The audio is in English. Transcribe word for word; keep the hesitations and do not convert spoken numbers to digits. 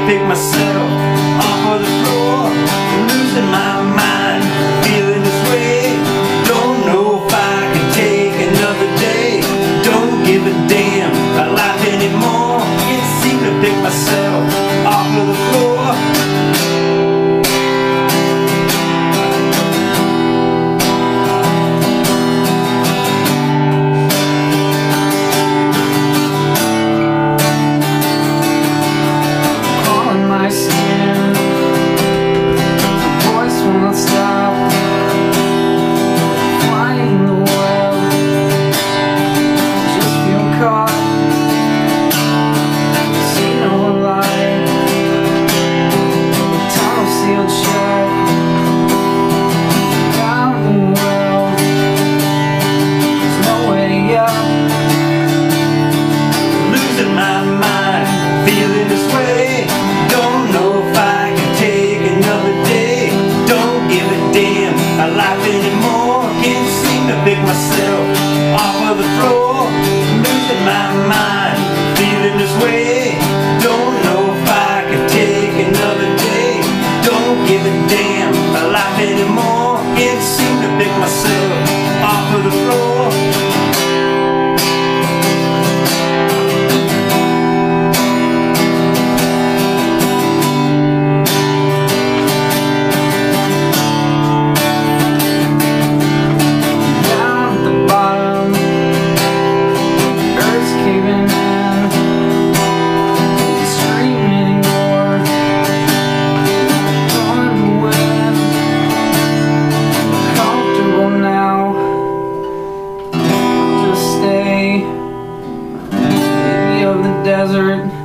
pick myself off of the floor, losing my mind, feeling this way. Don't know if I can take another day. Don't give a damn about life anymore. Can't seem to pick myself off of the floor. Life anymore, can't seem to pick myself off of the floor, losing my mind, feeling this way. Don't know if I can take another day. Don't give a damn about life anymore. Can't seem to pick myself off of the floor. Desert